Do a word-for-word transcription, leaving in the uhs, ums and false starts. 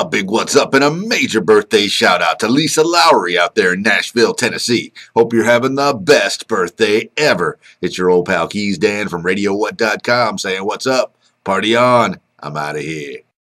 A big what's up and a major birthday shout out to Lisa Lowery out there in Nashville, Tennessee. Hope you're having the best birthday ever. It's your old pal Keys Dan from radio what dot com saying what's up. Party on. I'm out of here.